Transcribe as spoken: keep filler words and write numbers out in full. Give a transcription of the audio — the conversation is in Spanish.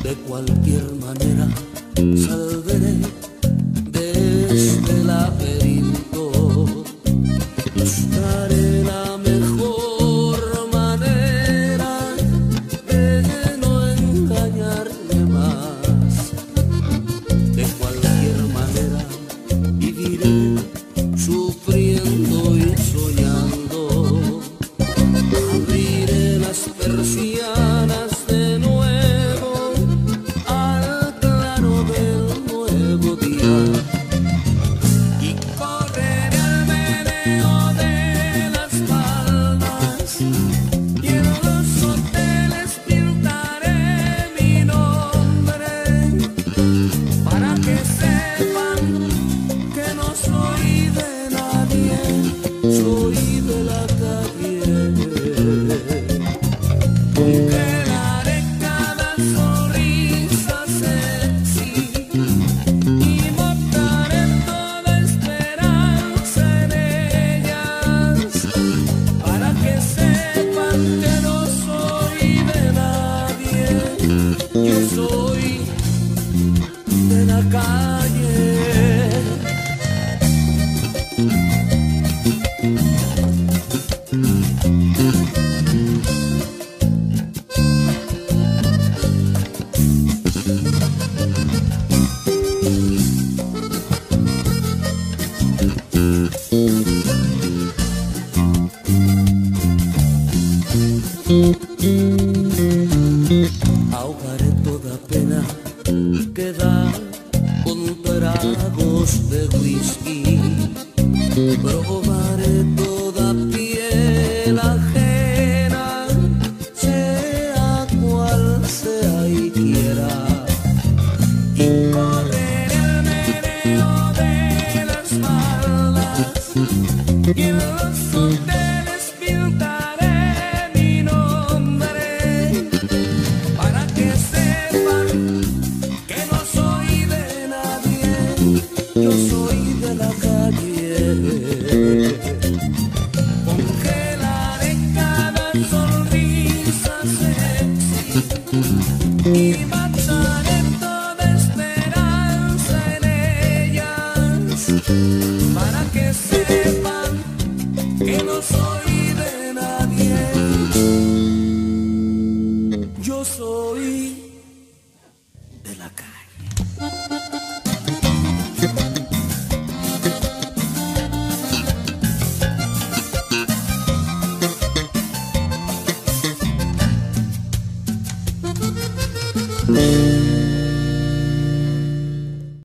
De cualquier manera saldré de este laberinto. Buscaré la mejor manera de no engañarme más. De cualquier manera viviré sufriendo y soñando. Abriré las persianas de nuevo al claro del nuevo día y correré al meneo de las palmas y en los hoteles pintaré mi nombre para que sepan que no soy de nadie, soy de la calle. Congelaré cada sonrisa sexy y montaré toda esperanza en ellas para que sepan que no soy de nadie, yo soy de la calle. Ahogaré toda pena que da con tragos de whisky. Probaré toda piel ajena, sea cual sea y quiera. Y correré el meneo de las faldas y en los hoteles pintaré mi nombre para que sepan que no soy de nadie, yo soy de la calle. Congelaré cada sonrisa sexy y mataré toda esperanza en ellas para que sepan que no soy de nadie, yo soy de la calle. Mm-hmm.